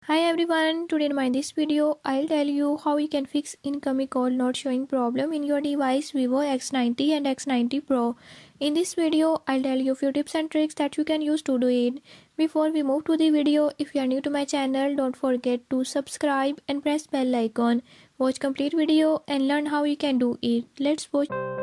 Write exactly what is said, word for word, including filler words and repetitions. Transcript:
Hi everyone, today in my this video I'll tell you how you can fix incoming call not showing problem in your device Vivo X ninety and X ninety Pro. In this video I'll tell you few tips and tricks that you can use to do it. Before we move to the video, if you are new to my channel, don't forget to subscribe and press bell icon. Watch complete video and learn how you can do it. Let's watch.